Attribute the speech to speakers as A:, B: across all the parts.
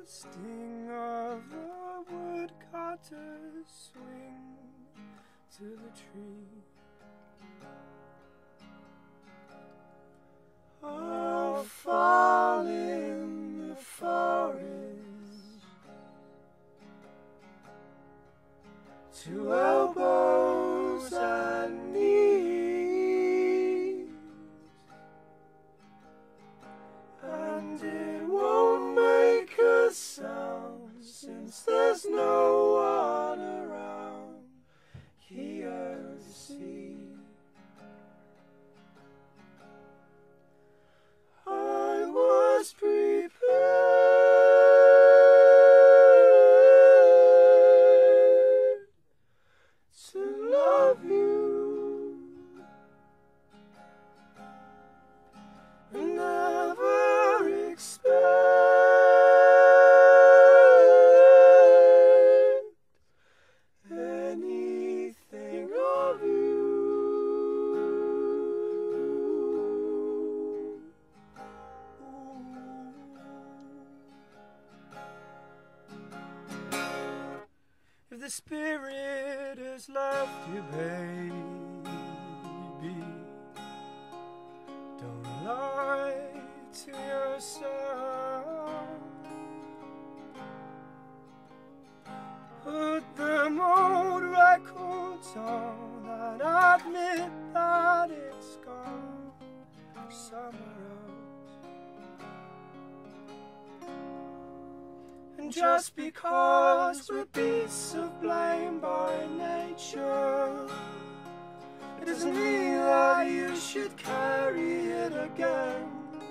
A: sting of the woodcutter's swing to the tree. I'll fall in the forest to elbows and knees, and it won't make a sound since there's no one around here to see. I was prepared to love you and never expect anything of you. If the spirit has left you, baby, don't lie to yourself. Put them old records on and admit that it's gone somewhere else. And just because we're beasts of blame by nature, it doesn't mean that you should carry it again.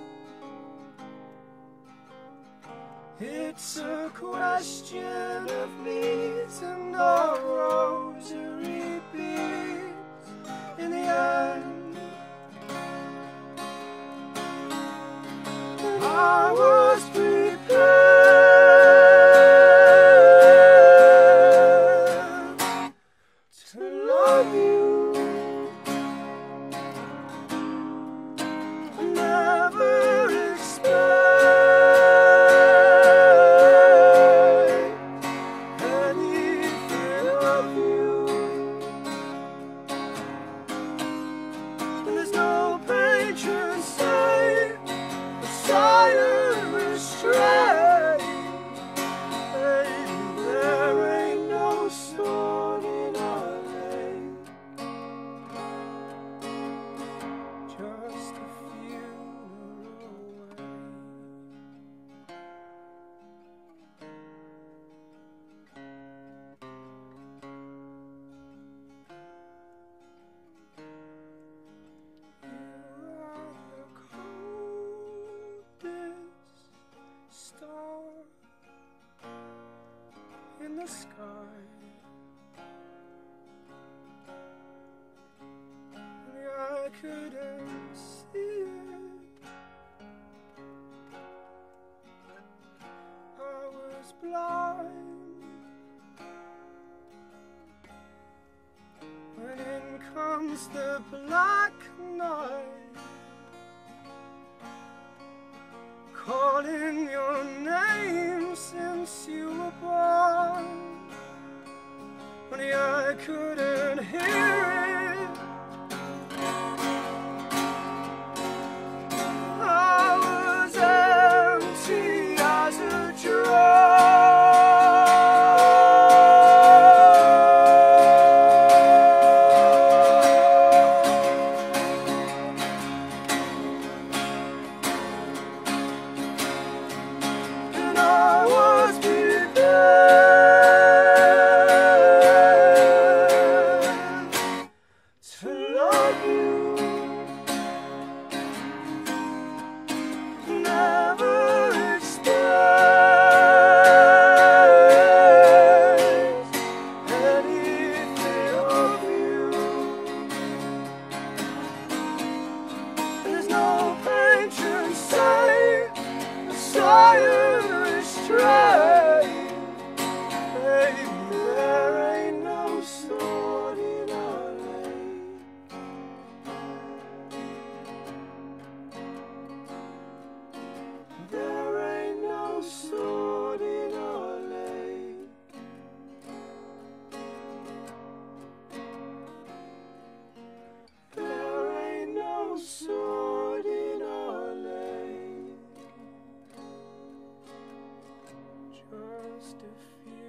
A: It's a question of needs and the rosary beads in the end. I was prepared to love you, never expect anything of you. And there's no patron saint, a silent restraint. Baby, there ain't no sword in our lane, just a funeral away. You are the coldest star in the sky. Only I couldn't see it. I was blind. When in comes the black night, calling your name since you were born. Only I couldn't hear it. I was empty as a and I was prepared to love you, never expect anything of you. And there's no patron saint, a silent restraint. Baby, there ain't no sword in our lane. There ain't no sword in used to feel.